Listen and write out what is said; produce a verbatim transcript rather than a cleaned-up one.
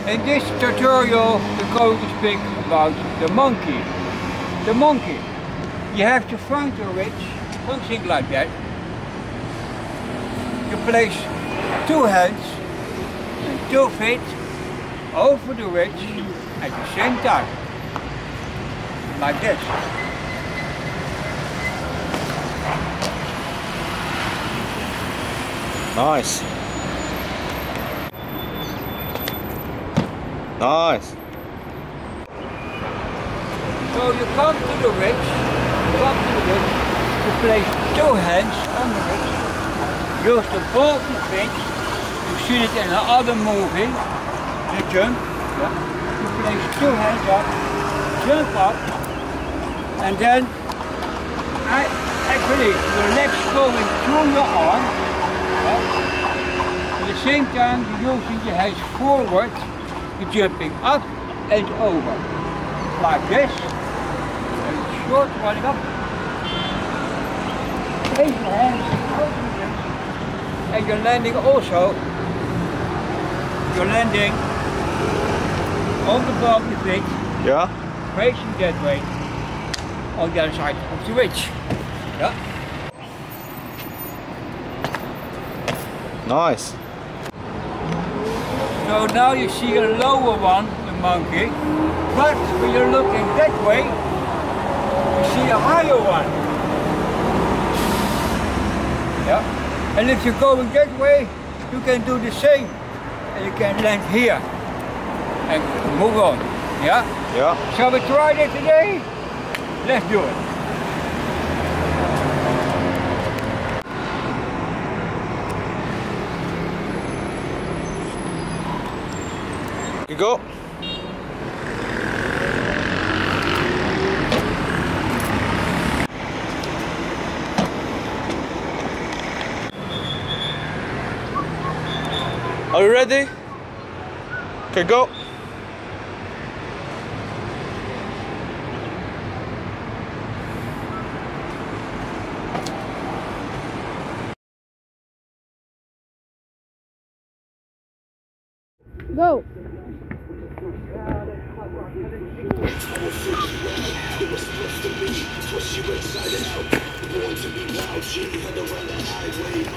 In this tutorial we're going to speak about the monkey. The monkey. You have to find a ridge, something like that. You place two hands and two feet over the ridge at the same time. Like this. Nice. Nice. So you come to the ridge, you come to the ridge, you place two hands on the ridge, use the ball to pitch, you see it in the other movie, the jump, yeah. You place two hands up, jump up, and then I, actually your legs going through your arm, yeah. At the same time you're using your hands forward, you're jumping up and over, like this. Short running up. Raise your hands and you're landing also. You're landing on the ball of the feet. Yeah. Facing that way on the other side of the ridge. Yeah. Nice. So now you see a lower one, the monkey, but when you're looking that way, you see a higher one. Yeah. And if you're going that way, you can do the same. And you can land here and move on. Yeah? Yeah. Shall we try that today? Let's do it. You go. Are you ready? Okay, go. Go. She was excited out, born to be wild, she had to run the highway.